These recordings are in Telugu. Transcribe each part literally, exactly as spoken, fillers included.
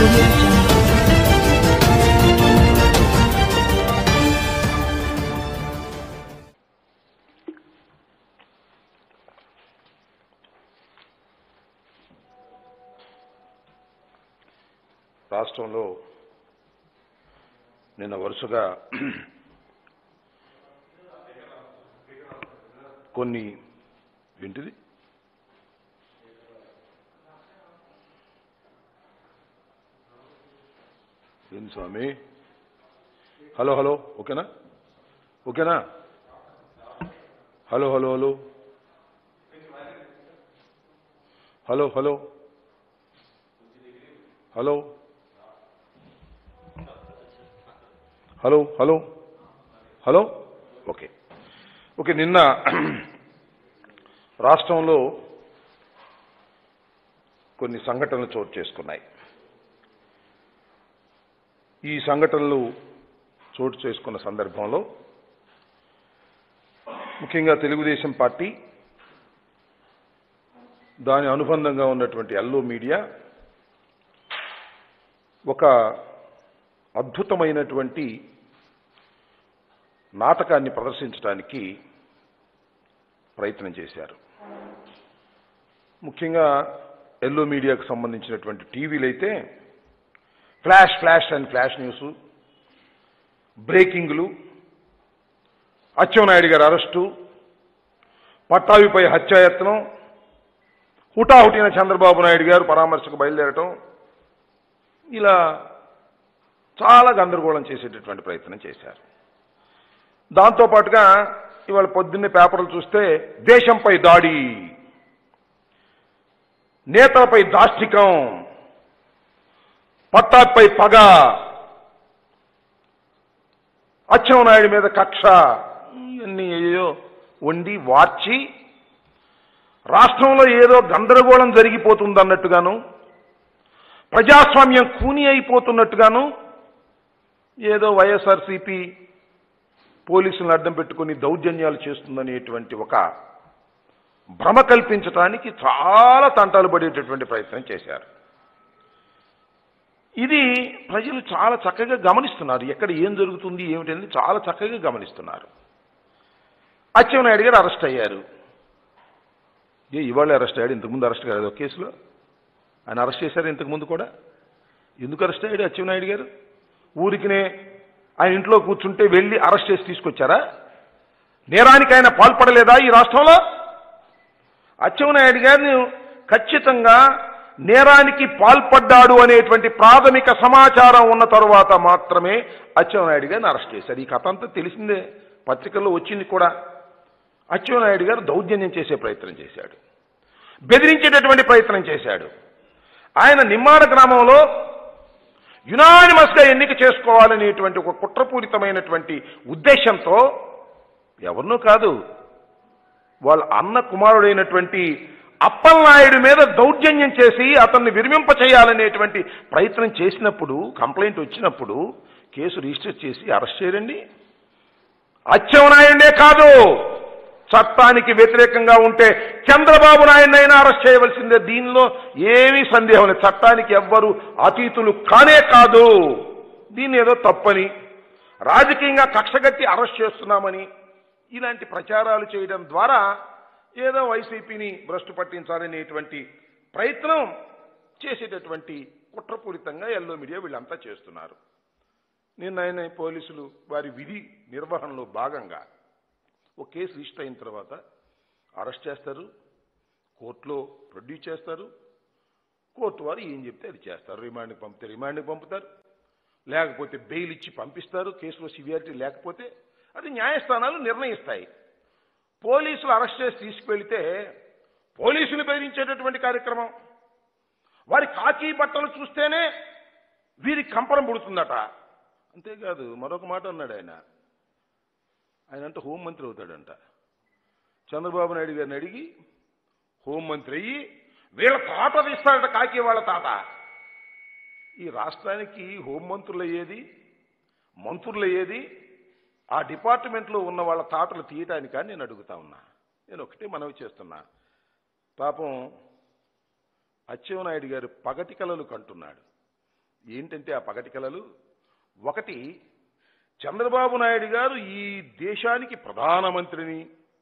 audio jungle. రాష్ట్రంలో నిన్న వరుసగా కొన్ని ఏంటిది ఏంటి స్వామి హలో హలో ఓకేనా ఓకేనా hello hello hello hello hello hello hello hello hello okay okay నిన్న రాష్ట్రంలో కొన్ని సంఘటనలు చోటు చేసుకున్నాయి. ఈ సంఘటనలు చోటు చేసుకున్న సందర్భంలో ముఖ్యంగా తెలుగుదేశం పార్టీ దాని అనుబంధంగా ఉన్నటువంటి ఎల్లో మీడియా ఒక అద్భుతమైనటువంటి నాటకాన్ని ప్రదర్శించడానికి ప్రయత్నం చేశారు. ముఖ్యంగా ఎల్లో మీడియాకు సంబంధించినటువంటి టీవీలు అయితే flash flash and flash news, బ్రేకింగ్లు, అచ్చెన్నాయుడు గారి అరెస్టు, పట్టాభిపై హత్యాయత్నం, హుటాహుటిన చంద్రబాబు నాయుడు గారు పరామర్శకు బయలుదేరటం, ఇలా చాలా గందరగోళం చేసేటటువంటి ప్రయత్నం చేశారు. దాంతోపాటుగా ఇవాళ పొద్దున్నే పేపర్లు చూస్తే దేశంపై దాడి, నేతలపై దాష్టికం, పట్టాభిపై పగ, అచ్చెన్నాయుడు మీద కక్ష, ఇవన్నీ ఏదో వండి వార్చి రాష్ట్రంలో ఏదో గందరగోళం జరిగిపోతుందన్నట్టుగాను, ప్రజాస్వామ్యం కూని అయిపోతున్నట్టుగాను ఏదో వైఎస్ఆర్సీపీ పోలీసులను అడ్డం పెట్టుకుని దౌర్జన్యాలు చేస్తుందనేటువంటి ఒక భ్రమ కల్పించడానికి చాలా తంటాలు పడేటటువంటి ప్రయత్నం చేశారు. ఇది ప్రజలు చాలా చక్కగా గమనిస్తున్నారు. ఎక్కడ ఏం జరుగుతుంది ఏమిటనేది చాలా చక్కగా గమనిస్తున్నారు. అచ్చెన్నాయుడు గారు అరెస్ట్ అయ్యారు. ఏ ఇవాళ అరెస్ట్ అయ్యాడు, ఇంతకుముందు అరెస్ట్ కాలేదు ఒక కేసులో. ఆయన అరెస్ట్ చేశారు ఇంతకుముందు కూడా. ఎందుకు అరెస్ట్ అయ్యాడు అచ్చెన్నాయుడు గారు? ఊరికినే ఆయన ఇంట్లో కూర్చుంటే వెళ్ళి అరెస్ట్ చేసి తీసుకొచ్చారా? నేరానికి ఆయన పాల్పడలేదా ఈ రాష్ట్రంలో? అచ్చెన్నాయుడు గారిని ఖచ్చితంగా నేరానికి పాల్పడ్డాడు అనేటువంటి ప్రాథమిక సమాచారం ఉన్న తరువాత మాత్రమే అచ్చెన్నాయుడు గారిని అరెస్ట్ చేశారు. ఈ కథ అంతా తెలిసిందే, పత్రికల్లో వచ్చింది కూడా. అచ్చెన్నాయుడు గారు దౌర్జన్యం చేసే ప్రయత్నం చేశాడు, బెదిరించేటటువంటి ప్రయత్నం చేశాడు. ఆయన నిమ్మాడ గ్రామంలో యునానిమస్గా ఎన్నిక చేసుకోవాలనేటువంటి ఒక కుట్రపూరితమైనటువంటి ఉద్దేశంతో ఎవరినో కాదు, వాళ్ళ అన్న కుమారుడైనటువంటి అప్పలనాయుడు మీద దౌర్జన్యం చేసి అతన్ని విరమింప చేయాలనేటువంటి ప్రయత్నం చేసినప్పుడు, కంప్లైంట్ వచ్చినప్పుడు కేసు రిజిస్టర్ చేసి అరెస్ట్ చేయరండి. అచ్చెన్నాయుడే కాదు, చట్టానికి వ్యతిరేకంగా ఉంటే చంద్రబాబు నాయుడినైనా అరెస్ట్ చేయవలసిందే. దీనిలో ఏమీ సందేహం లేదు. చట్టానికి ఎవ్వరు అతీతులు కానే కాదు. దీన్ని ఏదో తప్పని, రాజకీయంగా కక్షగట్టి అరెస్ట్ చేస్తున్నామని ఇలాంటి ప్రచారాలు చేయడం ద్వారా ఏదో వైసీపీని భ్రష్టు పట్టించాలనేటువంటి ప్రయత్నం చేసేటటువంటి కుట్రపూరితంగా ఎల్లో మీడియా వీళ్ళంతా చేస్తున్నారు. నిన్న ఆయన పోలీసులు వారి విధి నిర్వహణలో భాగంగా ఒక కేసు రిజిస్టర్ అయిన తర్వాత అరెస్ట్ చేస్తారు, కోర్టులో ప్రొడ్యూస్ చేస్తారు, కోర్టు వారు ఏం చెప్తే అది చేస్తారు. రిమాండ్కి పంపితే రిమాండ్కి పంపుతారు, లేకపోతే బెయిల్ ఇచ్చి పంపిస్తారు. కేసులో సివియారిటీ లేకపోతే అది న్యాయస్థానాలు నిర్ణయిస్తాయి. పోలీసులు అరెస్ట్ చేసి తీసుకువెళితే పోలీసులు బెదిరించేటటువంటి కార్యక్రమం, వారి కాకి బట్టలు చూస్తేనే వీరికి కంపరం పుడుతుందట. అంతేకాదు మరొక మాట అన్నాడు ఆయన. ఆయన అంటే హోంమంత్రి అవుతాడంట. చంద్రబాబు నాయుడు గారిని అడిగి హోంమంత్రి అయ్యి వీళ్ళ తాత తీస్తాడట, కాకి వాళ్ళ తాత. ఈ రాష్ట్రానికి హోంమంత్రులు అయ్యేది, మంత్రులు అయ్యేది ఆ డిపార్ట్మెంట్లో ఉన్న వాళ్ళ తాతలు తీయటానికా నేను అడుగుతా ఉన్నా. నేను ఒకటే మనవి చేస్తున్నా. పాపం అచ్చెన్నాయుడు గారు పగటి కలలు కంటున్నాడు. ఏంటంటే ఆ పగటి కలలు, ఒకటి చంద్రబాబు నాయుడు గారు ఈ దేశానికి ప్రధానమంత్రిని,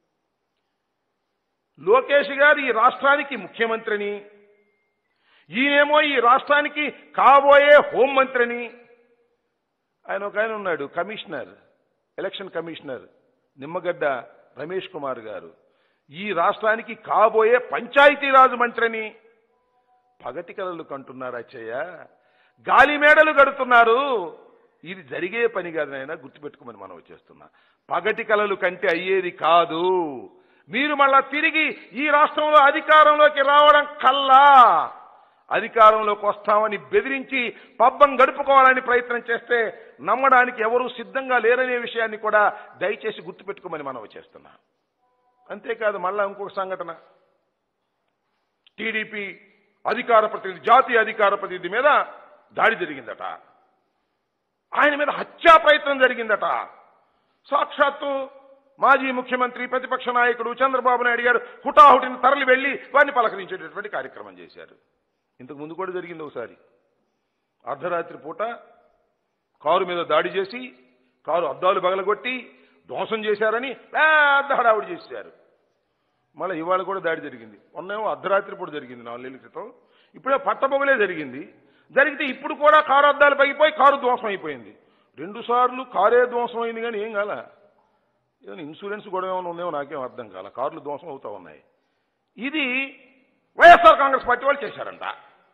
లోకేష్ గారు ఈ రాష్ట్రానికి ముఖ్యమంత్రిని, ఈయనేమో ఈ రాష్ట్రానికి కాబోయే హోంమంత్రిని. ఆయన ఒక ఆయన ఉన్నాడు commissioner, election commissioner Nimmagadda Ramesh Kumar గారు, ఈ రాష్ట్రానికి కాబోయే పంచాయతీరాజ్ మంత్రిని. పగటి కలలు కంటున్నారు అచ్చయ్య, గాలి మేడలు గడుతున్నారు. ఇది జరిగే పని కాదు నాయన, గుర్తుపెట్టుకోమని మనం వచ్చేస్తున్నా. పగటి కలలు కంటే అయ్యేది కాదు. మీరు మళ్ళా తిరిగి ఈ రాష్ట్రంలో అధికారంలోకి రావడం కల్లా, అధికారంలోకి వస్తామని బెదిరించి పబ్బం గడుపుకోవాలని ప్రయత్నం చేస్తే నమ్మడానికి ఎవరూ సిద్ధంగా లేరనే విషయాన్ని కూడా దయచేసి గుర్తుపెట్టుకోమని మనం వచ్చేస్తున్నా. అంతేకాదు, మళ్ళా ఇంకొక సంఘటన, టీడీపీ అధికార ప్రతినిధి, జాతీయ అధికార ప్రతినిధి మీద దాడి జరిగిందట, ఆయన మీద హత్యా ప్రయత్నం జరిగిందట. సాక్షాత్తు మాజీ ముఖ్యమంత్రి ప్రతిపక్ష నాయకుడు చంద్రబాబు నాయుడు గారు హుటాహుటిని తరలి వెళ్లి వారిని పలకరించేటటువంటి కార్యక్రమం చేశారు. ఇంతకు ముందు కూడా జరిగింది ఒకసారి. అర్ధరాత్రి పూట కారు మీద దాడి చేసి కారు అద్దాలు పగలగొట్టి ధ్వంసం చేశారని పెద్ద హడావుడి చేశారు. మళ్ళీ ఇవాళ కూడా దాడి జరిగింది. మొన్నేమో అర్ధరాత్రి పూట జరిగింది, నాలుగేళ్ల క్రితం. ఇప్పుడే పట్టపొగలే జరిగింది. జరిగితే ఇప్పుడు కూడా కారు అద్దాలు పగిపోయి కారు ధ్వంసం అయిపోయింది. రెండు సార్లు కారే ధ్వంసం అయింది, కానీ ఏం కాల. ఏదైనా ఇన్సూరెన్స్ గొడవ ఏమైనా ఉందేమో నాకేం అర్థం కాల, కార్లు ధ్వంసం అవుతా ఉన్నాయి. ఇది వైఎస్ఆర్ కాంగ్రెస్ పార్టీ వాళ్ళు చేశారంట,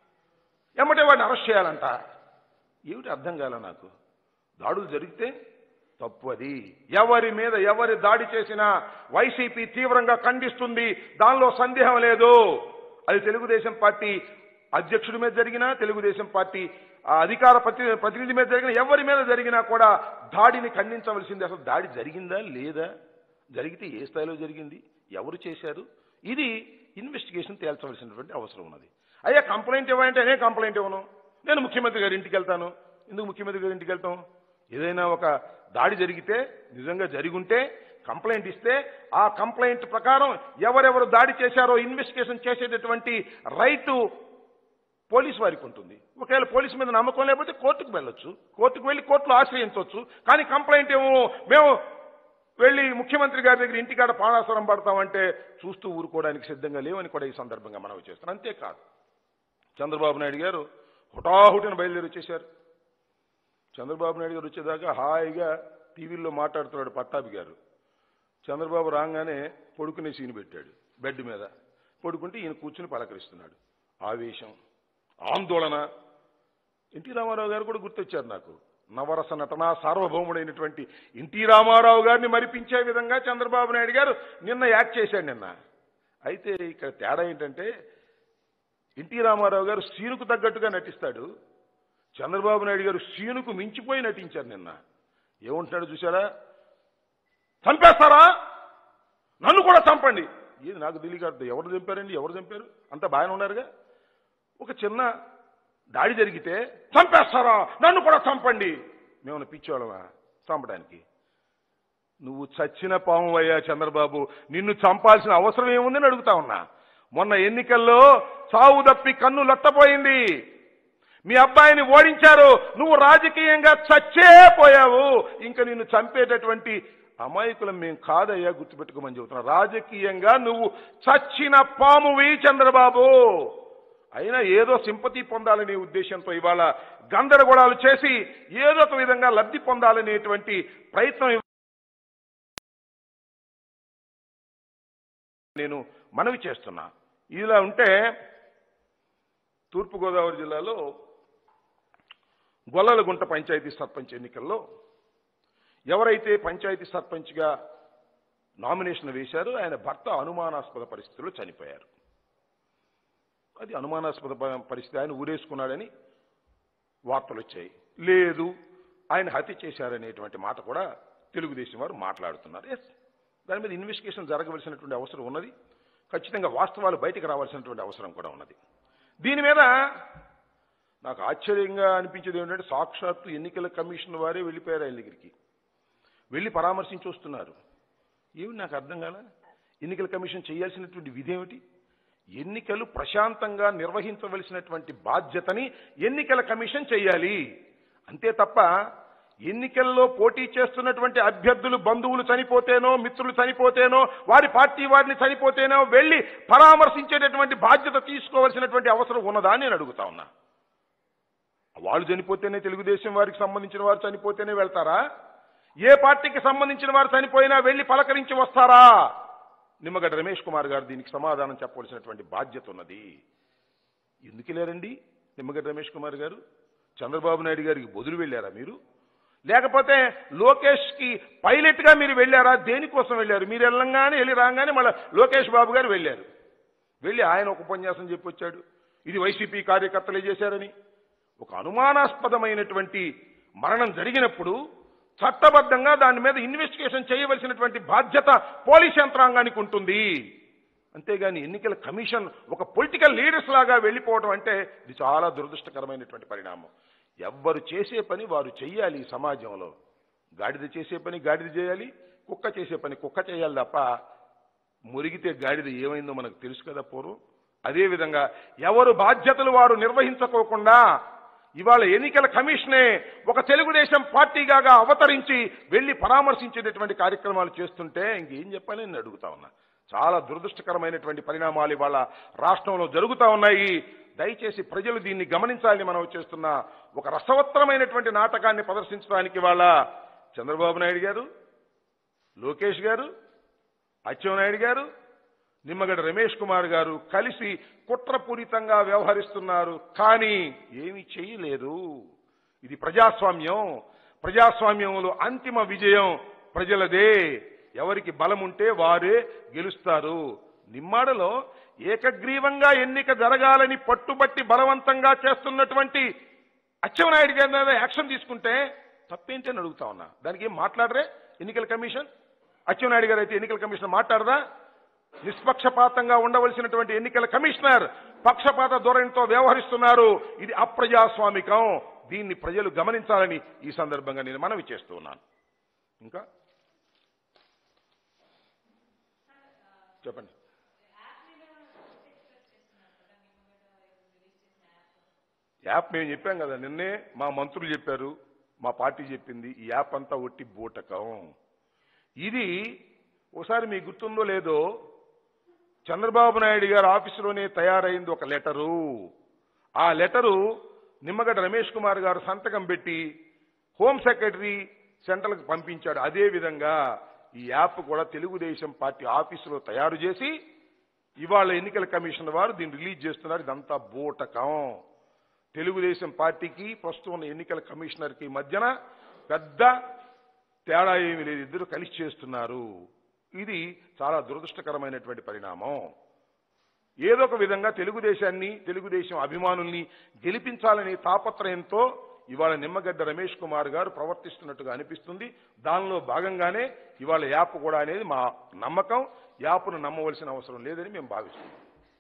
ఎమ్మటే వాడిని అరెస్ట్ చేయాలంట. ఏమిటి అర్థం కాల నాకు. దాడులు జరిగితే తప్పు, అది ఎవరి మీద ఎవరి దాడి చేసినా వైసీపీ తీవ్రంగా ఖండిస్తుంది, దానిలో సందేహం లేదు. అది తెలుగుదేశం పార్టీ అధ్యక్షుడి మీద జరిగినా, తెలుగుదేశం పార్టీ అధికార ప్రతినిధి మీద జరిగిన, ఎవరి మీద జరిగినా కూడా దాడిని ఖండించవలసింది. అసలు దాడి జరిగిందా లేదా, జరిగితే ఏ స్థాయిలో జరిగింది, ఎవరు చేశారు, ఇది ఇన్వెస్టిగేషన్ తేల్చవలసినటువంటి అవసరం ఉన్నది. అయ్యా కంప్లైంట్ ఇవ్వాలంటే అనే కంప్లైంట్ ఇవ్వను, నేను ముఖ్యమంత్రి గారి ఇంటికి వెళ్తాను. ఎందుకు ముఖ్యమంత్రి గారి ఇంటికి వెళ్తాం? ఏదైనా ఒక దాడి జరిగితే, నిజంగా జరిగుంటే కంప్లైంట్ ఇస్తే ఆ కంప్లైంట్ ప్రకారం ఎవరెవరు దాడి చేశారో ఇన్వెస్టిగేషన్ చేసేటటువంటి రైటు పోలీసు వారికి ఉంటుంది. ఒకవేళ పోలీసు మీద నమ్మకం లేకపోతే కోర్టుకు వెళ్ళొచ్చు, కోర్టుకు వెళ్ళి కోర్టులో ఆశ్రయించవచ్చు. కానీ కంప్లైంట్ ఏమో మేము వెళ్ళి ముఖ్యమంత్రి గారి దగ్గర ఇంటికాడ పానాసరం పడతామంటే చూస్తూ ఊరుకోవడానికి సిద్ధంగా లేవని కూడా ఈ సందర్భంగా మనం చేస్తున్నాం. అంతేకాదు, చంద్రబాబు నాయుడు గారు హుటాహుటిన బయలుదేరి వచ్చేశారు. చంద్రబాబు నాయుడు గారు వచ్చేదాకా హాయిగా టీవీల్లో మాట్లాడుతున్నాడు పట్టాభి గారు. చంద్రబాబు రాగానే పడుకునే సీన్ పెట్టాడు, బెడ్ మీద పడుకుంటే ఈయన కూర్చుని పలకరిస్తున్నాడు. ఆవేశం, ఆందోళన. ఎన్టీ రామారావు గారు కూడా గుర్తొచ్చారు నాకు. నవరస నటన సార్వభౌముడైనటువంటి ఎన్టీ రామారావు గారిని మరిపించే విధంగా చంద్రబాబు నాయుడు గారు నిన్న యాక్ట్ చేశాడు నిన్న. అయితే ఇక్కడ తేడా ఏంటంటే, ఎన్టీ రామారావు గారు సీనుకు తగ్గట్టుగా నటిస్తాడు, చంద్రబాబు నాయుడు గారు సీనుకు మించిపోయి నటించారు నిన్న. ఏమంటున్నాడు చూసారా? చంపేస్తారా, నన్ను కూడా చంపండి. ఏది నాకు తెలియదు, ఎవరు చంపారండి, ఎవరు చంపారు, అంతా బాగానే ఉన్నారుగా. ఒక చిన్న దాడి జరిగితే చంపేస్తారా, నన్ను కూడా చంపండి. మేము పిచ్చోళ్ళమా చంపడానికి? నువ్వు చచ్చిన పాము అయ్యా చంద్రబాబు, నిన్ను చంపాల్సిన అవసరం ఏముందని అడుగుతా ఉన్నా. మొన్న ఎన్నికల్లో చావు తప్పి కన్ను లట్టపోయింది, మీ అబ్బాయిని ఓడించారు, నువ్వు రాజకీయంగా చచ్చే పోయావు. ఇంకా నిన్ను చంపేటటువంటి అమాయకులం మేము కాదయ్యా, గుర్తుపెట్టుకోమని చెబుతున్నా. రాజకీయంగా నువ్వు చచ్చిన పామువి చంద్రబాబు. అయినా ఏదో సింపతి పొందాలనే ఉద్దేశంతో ఇవాళ గందరగోళాలు చేసి ఏదో ఒక విధంగా లబ్ధి పొందాలనేటువంటి ప్రయత్నం నేను మనవి చేస్తున్నా. ఇలా ఉంటే తూర్పుగోదావరి జిల్లాలో గొల్లలగుంట పంచాయతీ సర్పంచ్ ఎన్నికల్లో ఎవరైతే పంచాయతీ సర్పంచ్గా నామినేషన్ వేశారో ఆయన భర్త అనుమానాస్పద పరిస్థితుల్లో చనిపోయారు. అది అనుమానాస్పద పరిస్థితి, ఆయన ఊరేసుకున్నాడని వార్తలు వచ్చాయి. లేదు, ఆయన హత్య చేశారనేటువంటి మాట కూడా తెలుగుదేశం వారు మాట్లాడుతున్నారు. ఎస్, దాని మీద ఇన్వెస్టిగేషన్ జరగవలసినటువంటి అవసరం ఉన్నది. ఖచ్చితంగా వాస్తవాలు బయటకు రావాల్సినటువంటి అవసరం కూడా ఉన్నది. దీని మీద నాకు ఆశ్చర్యంగా అనిపించేది ఏమిటంటే, సాక్షాత్తు ఎన్నికల కమిషన్ వారే వెళ్ళిపోయారు ఆయన దగ్గరికి, వెళ్ళి పరామర్శించి వస్తున్నారు. ఏమి నాకు అర్థం కాల. ఎన్నికల కమిషన్ చేయాల్సినటువంటి విధి ఏమిటి? ఎన్నికలు ప్రశాంతంగా నిర్వహించవలసినటువంటి బాధ్యతని ఎన్నికల కమిషన్ చేయాలి. అంతే తప్ప ఎన్నికల్లో పోటీ చేస్తున్నటువంటి అభ్యర్థులు బంధువులు చనిపోతేనో మిత్రులు చనిపోతేనో వారి పార్టీ వారిని చనిపోతేనో వెళ్ళి పరామర్శించేటటువంటి బాధ్యత తీసుకోవాల్సినటువంటి అవసరం ఉన్నదా అని నేను అడుగుతా ఉన్నా. వాళ్ళు చనిపోతేనే తెలుగుదేశం వారికి సంబంధించిన వారు చనిపోతేనే వెళ్తారా? ఏ పార్టీకి సంబంధించిన వారు చనిపోయినా వెళ్ళి పలకరించి వస్తారా? నిమ్మగడ్డ రమేష్ కుమార్ గారు దీనికి సమాధానం చెప్పవలసినటువంటి బాధ్యత ఉన్నది. ఎందుకు లేరండి నిమ్మగడ్డ రమేష్ కుమార్ గారు? చంద్రబాబు నాయుడు గారికి బదులు వెళ్ళారా మీరు? లేకపోతే లోకేష్కి పైలట్గా మీరు వెళ్ళారా? దేనికోసం వెళ్ళారు? మీరు వెళ్ళంగానే వెళ్ళి రాగానే మళ్ళీ లోకేష్ బాబు గారు వెళ్ళారు. వెళ్ళి ఆయన ఒక ఉపన్యాసం చెప్పి వచ్చాడు, ఇది వైసీపీ కార్యకర్తలే చేశారని. ఒక అనుమానాస్పదమైనటువంటి మరణం జరిగినప్పుడు చట్టబద్ధంగా దాని మీద ఇన్వెస్టిగేషన్ చేయవలసినటువంటి బాధ్యత పోలీస్ యంత్రాంగానికి ఉంటుంది. అంతేగాని ఎన్నికల కమిషన్ ఒక పొలిటికల్ లీడర్స్ లాగా వెళ్ళిపోవడం అంటే ఇది చాలా దురదృష్టకరమైనటువంటి పరిణామం. ఎవ్వరు చేసే పని వారు చెయ్యాలి. ఈ సమాజంలో గాడిద చేసే పని గాడిద చేయాలి, కుక్క చేసే పని కుక్క చేయాలి తప్ప మురిగితే గాడిద ఏమైందో మనకు తెలుసు కదా పూర్వం. అదేవిధంగా ఎవరు బాధ్యతలు వారు నిర్వహించుకోకుండా ఇవాళ ఎన్నికల కమిషనే ఒక తెలుగుదేశం పార్టీగా అవతరించి వెళ్లి పరామర్శించేటటువంటి కార్యక్రమాలు చేస్తుంటే ఇంకేం చెప్పాలి నేను అడుగుతా ఉన్నా. చాలా దురదృష్టకరమైనటువంటి పరిణామాలు ఇవాళ రాష్ట్రంలో జరుగుతూ ఉన్నాయి. దయచేసి ప్రజలు దీన్ని గమనించాలని మనం చేస్తున్న ఒక రసవత్తరమైనటువంటి నాటకాన్ని ప్రదర్శించడానికి ఇవాళ చంద్రబాబు నాయుడు గారు, లోకేష్ గారు, అచ్చెన్నాయుడు గారు, నిమ్మగడ్డ రమేష్ కుమార్ గారు కలిసి కుట్రపూరితంగా వ్యవహరిస్తున్నారు. కానీ ఏమీ చేయలేదు. ఇది ప్రజాస్వామ్యం. ప్రజాస్వామ్యంలో అంతిమ విజయం ప్రజలదే. ఎవరికి బలం ఉంటే వారే గెలుస్తారు. నిమ్మాడలో ఏకగ్రీవంగా ఎన్నిక జరగాలని పట్టుబట్టి బలవంతంగా చేస్తున్నటువంటి అచ్చెన్నాయుడు గారి మీద యాక్షన్ తీసుకుంటే తప్పేంటి అని అడుగుతా ఉన్నా. దానికి ఏం మాట్లాడరే ఎన్నికల కమిషన్? అచ్చెన్నాయుడు గారు అయితే ఎన్నికల కమిషన్ మాట్లాడదా? నిష్పక్షపాతంగా ఉండవలసినటువంటి ఎన్నికల కమిషనర్ పక్షపాత ధోరణితో వ్యవహరిస్తున్నారు. ఇది అప్రజాస్వామికం. దీన్ని ప్రజలు గమనించాలని ఈ సందర్భంగా నేను మనవి చేస్తూ ఉన్నాను. ఇంకా చెప్పండి. యాప్ మేము చెప్పాం కదా నిన్నే, మా మంత్రులు చెప్పారు, మా పార్టీ చెప్పింది. ఈ యాప్ అంతా ఒట్టి బూటకం. ఇది ఒకసారి మీకు గుర్తుందో లేదో, చంద్రబాబు నాయుడు గారి ఆఫీసులోనే తయారైంది ఒక లెటరు. ఆ లెటరు నిమ్మగడ్డ రమేష్ కుమార్ గారు సంతకం పెట్టి హోమ్ సెక్రటరీ సెంట్రల్కి పంపించాడు. అదే విధంగా ఈ యాప్ కూడా తెలుగుదేశం పార్టీ ఆఫీసులో తయారు చేసి ఇవాళ ఎన్నికల కమిషన్ వారు దీన్ని రిలీజ్ చేస్తున్నారు. ఇదంతా బూటకం. తెలుగుదేశం పార్టీకి ప్రస్తుతం ఉన్న ఎన్నికల కమిషనర్కి మధ్యన పెద్ద తేడా ఏమీ లేదు. ఇద్దరు కలిసి చేస్తున్నారు. ఇది చాలా దురదృష్టకరమైనటువంటి పరిణామం. ఏదో ఒక విధంగా తెలుగుదేశాన్ని, తెలుగుదేశం అభిమానుల్ని గెలిపించాలనే తాపత్రయంతో ఇవాళ నిమ్మగడ్డ రమేష్ కుమార్ గారు ప్రవర్తిస్తున్నట్టుగా అనిపిస్తుంది. దానిలో భాగంగానే ఇవాళ యాప్ కూడా అనేది మా నమ్మకం. యాప్ను నమ్మవలసిన అవసరం లేదని మేము భావిస్తున్నాం.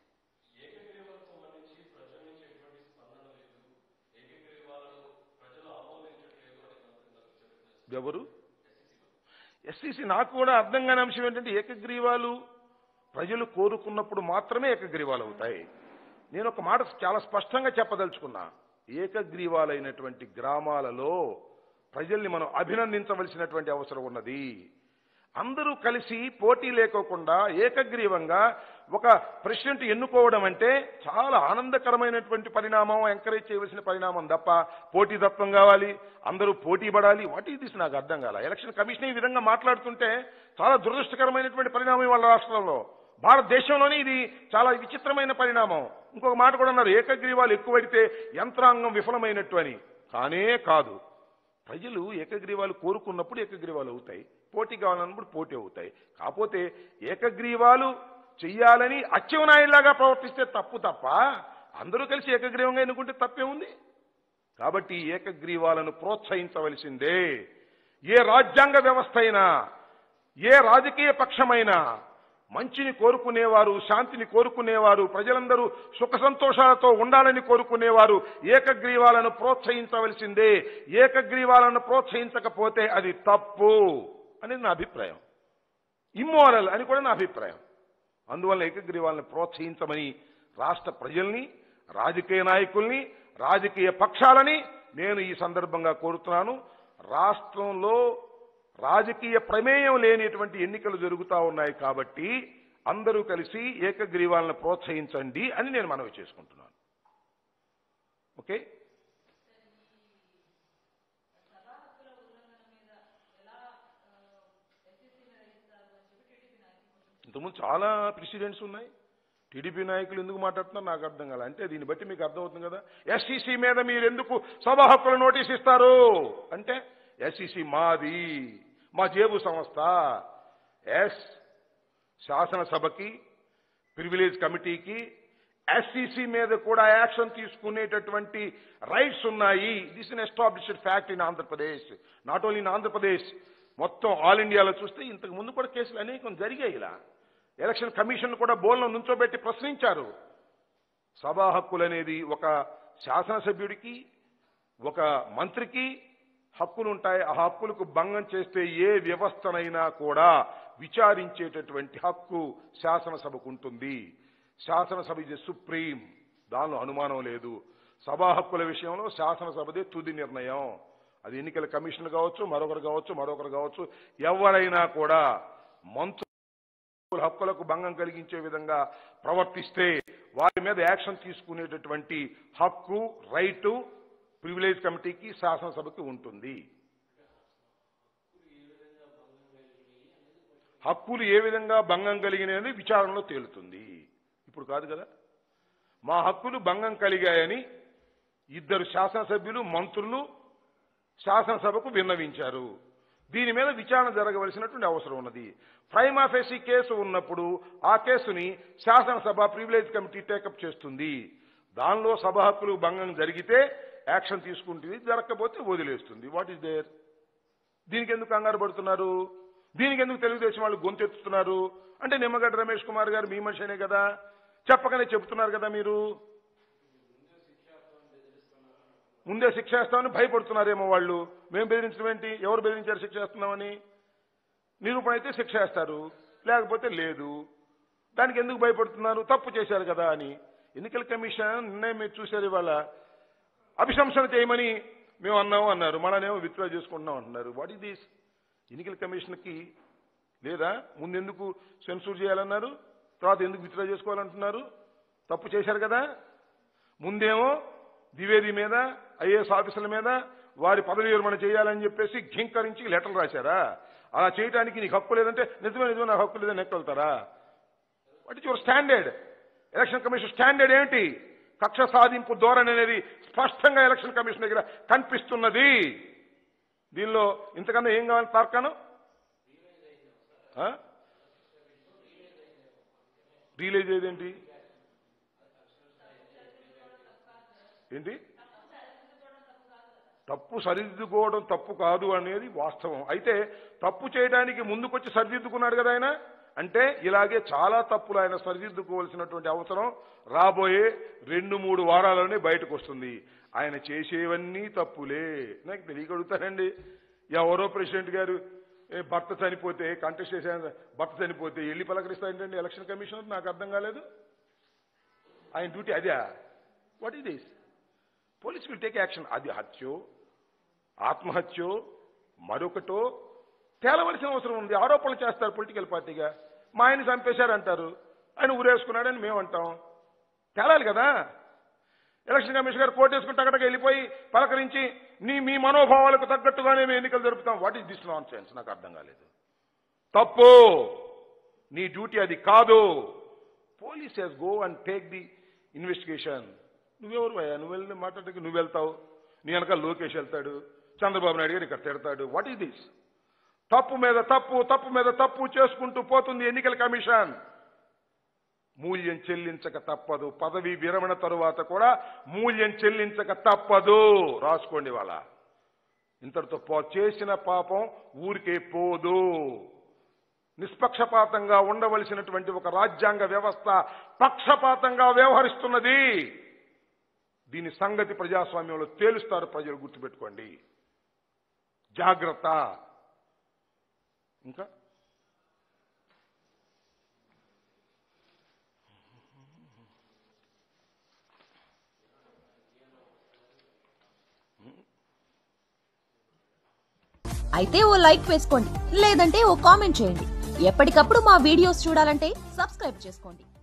ఎవరు? ఎస్సీసీ నాకు కూడా అర్థం కాని అంశం ఏంటంటే ఏకగ్రీవాలు ప్రజలు కోరుకున్నప్పుడు మాత్రమే ఏకగ్రీవాలు అవుతాయి. నేను ఒక మాట చాలా స్పష్టంగా చెప్పదలుచుకున్నా. ఏకగ్రీవాలైనటువంటి గ్రామాలలో ప్రజల్ని మనం అభినందించవలసినటువంటి అవసరం ఉన్నది. అందరూ కలిసి పోటీ లేకోకుండా ఏకగ్రీవంగా ఒక ప్రెసిడెంట్ ఎన్నుకోవడం అంటే చాలా ఆనందకరమైనటువంటి పరిణామం, ఎంకరేజ్ చేయవలసిన పరిణామం తప్ప పోటీతత్వం కావాలి, అందరూ పోటీ పడాలి, వాట్ ఈస్ దిస్ నాకు అర్థం కాల. ఎలక్షన్ కమిషన్ ఈ విధంగా మాట్లాడుతుంటే చాలా దురదృష్టకరమైనటువంటి పరిణామం వాళ్ళ రాష్ట్రంలో, భారతదేశంలోనే ఇది చాలా విచిత్రమైన పరిణామం. ఇంకొక మాట కూడా అన్నారు, ఏకగ్రీవాలు ఎక్కువైతే యంత్రాంగం విఫలమైనట్టు అని. కానే కాదు. ప్రజలు ఏకగ్రీవాలు కోరుకున్నప్పుడు ఏకగ్రీవాలు అవుతాయి, పోటీ కావాలన్నప్పుడు పోటీ అవుతాయి. కాకపోతే ఏకగ్రీవాలు చెయ్యాలని అచ్చెన్నాయుడులాగా ప్రవర్తిస్తే తప్పు తప్ప అందరూ కలిసి ఏకగ్రీవంగా ఎన్నుకుంటే తప్పే ఉంది. కాబట్టి ఏకగ్రీవాలను ప్రోత్సహించవలసిందే. ఏ రాజ్యాంగ వ్యవస్థ అయినా, ఏ రాజకీయ పక్షమైనా మంచిని కోరుకునేవారు, శాంతిని కోరుకునేవారు, ప్రజలందరూ సుఖ సంతోషాలతో ఉండాలని కోరుకునేవారు ఏకగ్రీవాలను ప్రోత్సహించవలసిందే. ఏకగ్రీవాలను ప్రోత్సహించకపోతే అది తప్పు అనేది నా అభిప్రాయం. ఇమ్మోరల్ అని కూడా నా అభిప్రాయం. అందువల్ల ఏకగ్రీవాలను ప్రోత్సహించమని రాష్ట్ర ప్రజల్ని, రాజకీయ నాయకుల్ని, రాజకీయ పక్షాలని నేను ఈ సందర్భంగా కోరుతున్నాను. రాష్ట్రంలో రాజకీయ ప్రమేయం లేనిటువంటి ఎన్నికలు జరుగుతూ ఉన్నాయి కాబట్టి అందరూ కలిసి ఏకగ్రీవాలను ప్రోత్సహించండి అని నేను మనవి చేసుకుంటున్నాను. ఓకే. ఇంతకుముందు చాలా ప్రెసిడెంట్స్ ఉన్నాయి. టీడీపీ నాయకులు ఎందుకు మాట్లాడుతున్నారు నాకు అర్థం కాదు. అంటే దీన్ని బట్టి మీకు అర్థమవుతుంది కదా, ఎస్సీసీ మీద మీరు ఎందుకు సభా హక్కుల నోటీస్ ఇస్తారు అంటే ఎస్సీసీ మాది, మా జేబు సంస్థ. ఎస్, శాసనసభకి, ప్రివిలేజ్ కమిటీకి, ఎస్సీసీ మీద కూడా యాక్షన్ తీసుకునేటటువంటి రైట్స్ ఉన్నాయి. This in established fact in Andhra Pradesh. Not only in Andhra Pradesh, మొత్తం ఆల్ ఇండియాలో చూస్తే ఇంతకు ముందు కూడా కేసులు అనేకం జరిగాయి. ఇలా ఎలక్షన్ కమిషన్ కూడా బోల్లో నుంచోబెట్టి ప్రశ్నించారు. సభా హక్కులు అనేది ఒక శాసనసభ్యుడికి, ఒక మంత్రికి హక్కులు ఉంటాయి. ఆ హక్కులకు భంగం చేస్తే ఏ వ్యవస్థనైనా కూడా విచారించేటటువంటి హక్కు శాసనసభకు ఉంటుంది. శాసనసభ ఇది సుప్రీం, దానిలో అనుమానం లేదు. సభా హక్కుల విషయంలో శాసనసభదే తుది నిర్ణయం. అది ఎన్నికల కమిషన్ కావచ్చు, మరొకరు కావచ్చు, మరొకరు కావచ్చు, ఎవరైనా కూడా మంత్రుల హక్కులకు భంగం కలిగించే విధంగా ప్రవర్తిస్తే వారి మీద యాక్షన్ తీసుకునేటటువంటి హక్కు, రైటు ప్రివిలేజ్ కమిటీకి, శాసనసభకి ఉంటుంది. హక్కులు ఏ విధంగా భంగం కలిగినాయని విచారణలో తేలుతుంది. ఇప్పుడు కాదు కదా. మా హక్కులు భంగం కలిగాయని ఇద్దరు శాసనసభ్యులు, మంత్రులు శాసనసభకు విన్నవించారు. దీని మీద విచారణ జరగవలసినటువంటి అవసరం ఉన్నది. ప్రైమా ఫేసి కేసు ఉన్నప్పుడు ఆ కేసుని శాసనసభ ప్రివిలేజ్ కమిటీ టేకప్ చేస్తుంది. దానిలో సభ హక్కులు భంగం జరిగితే యాక్షన్ తీసుకుంటుంది, జరగకపోతే వదిలేస్తుంది. What is there? దీనికి ఎందుకు కంగారు పడుతున్నారు? దీనికి ఎందుకు తెలుగుదేశం వాళ్ళు గొంతెత్తుతున్నారు? అంటే నిమ్మగడ్డ రమేష్ కుమార్ గారు మీ మనిషినే కదా, చెప్పకనే చెబుతున్నారు కదా. మీరు ముందే శిక్ష వేస్తామని భయపడుతున్నారేమో వాళ్ళు. మేము బెదిరించడం ఏంటి? ఎవరు బెదిరించారు శిక్ష వేస్తున్నామని? నిరూపణ అయితే శిక్ష వేస్తారు, లేకపోతే లేదు. దానికి ఎందుకు భయపడుతున్నారు? తప్పు చేశారు కదా అని. ఎన్నికల కమిషన్ నిర్ణయం మీరు చూశారు. ఇవాళ అభిశంసన చేయమని మేము అన్నాము అన్నారు, మననేమో విత్డ్రా చేసుకుంటున్నాం అంటున్నారు. What is this? ఎన్నికల కమిషన్కి లేదా ముందెందుకు సెన్సూర్ చేయాలన్నారు, తర్వాత ఎందుకు విత్డ్రా చేసుకోవాలంటున్నారు? తప్పు చేశారు కదా. ముందేమో ద్వివేది మీద, ఐఏఎస్ ఆఫీసర్ల మీద వారి పదవి విరమణ చేయాలని చెప్పేసి ఘింకరించి లెటర్లు రాశారా? అలా చేయడానికి నీకు హక్కు లేదంటే నిజమే నిజమే నాకు హక్కు లేదని ఎక్కలుతారా? What is your standard? Election commission standard ఏంటి? కక్ష సాధింపు ధోరణి అనేది స్పష్టంగా ఎలక్షన్ కమిషన్ దగ్గర కనిపిస్తున్నది. దీనిలో ఇంతకన్నా ఏం కావాలి తార్కాను? రియలైజ్ అయ్యేదేంటి? ఏంటి? తప్పు సరిదిద్దుకోవడం తప్పు కాదు అనేది వాస్తవం. అయితే తప్పు చేయడానికి ముందుకొచ్చి సరిదిద్దుకున్నాడు కదా ఆయన. అంటే ఇలాగే చాలా తప్పులు ఆయన సరిదిద్దుకోవాల్సినటువంటి అవసరం రాబోయే రెండు మూడు వారాల్లోనే బయటకు వస్తుంది. ఆయన చేసేవన్నీ తప్పులే. నాకు తెలియగలుగుతానండి. ఎవరో ప్రెసిడెంట్ గారు భర్త చనిపోతే కంటెస్ట్ చేసే భర్త చనిపోతే వెళ్ళి పలకరిస్తాయంటండి ఎలక్షన్ కమిషనర్? నాకు అర్థం కాలేదు. ఆయన డ్యూటీ అదే. What is this? Police will take action. అది హత్యో, ఆత్మహత్యో, మరొకటో తేలవలసిన అవసరం ఉంది. ఆరోపణలు చేస్తారు పొలిటికల్ పార్టీగా. మా ఆయన చంపేశారంటారు, ఆయన ఊరేసుకున్నాడని మేము అంటాం. తేలాలి కదా. ఎలక్షన్ కమిషన్ గారు కోర్టు వేసుకుంటే అక్కడికి వెళ్ళిపోయి పలకరించి నీ మీ మనోభావాలకు తగ్గట్టుగానే మేము ఎన్నికలు జరుపుతాం. What is this nonsense? నాకు అర్థం కాలేదు. తప్పు. నీ డ్యూటీ అది కాదు. Police has go and take the investigation. నువ్వెవరు అయ్యా? నువ్వు వెళ్ళి మాట్లాడడానికి నువ్వు వెళ్తావు, నీ వెనక లోకేష్ వెళ్తాడు, చంద్రబాబు నాయుడు గారు ఇక్కడ తిడతాడు. What is this? తప్పు మీద తప్పు, తప్పు మీద తప్పు చేసుకుంటూ పోతుంది ఎన్నికల కమిషన్. మూల్యం చెల్లించక తప్పదు. పదవి విరమణ తరువాత కూడా మూల్యం చెల్లించక తప్పదు. రాసుకోండి. వాళ్ళ ఇంతటితో చేసిన పాపం ఊరికే పోదు. నిష్పక్షపాతంగా ఉండవలసినటువంటి ఒక రాజ్యాంగ వ్యవస్థ పక్షపాతంగా వ్యవహరిస్తున్నది. దీని సంగతి ప్రజాస్వామ్యంలో తేలుస్తారు ప్రజలు, గుర్తుపెట్టుకోండి. జాగ్రత్త. ఇంకా అయితే ఓ లైక్ వేసుకోండి, లేదంటే ఓ కామెంట్ చేయండి. ఎప్పటికప్పుడు మా వీడియోస్ చూడాలంటే సబ్స్క్రైబ్ చేసుకోండి.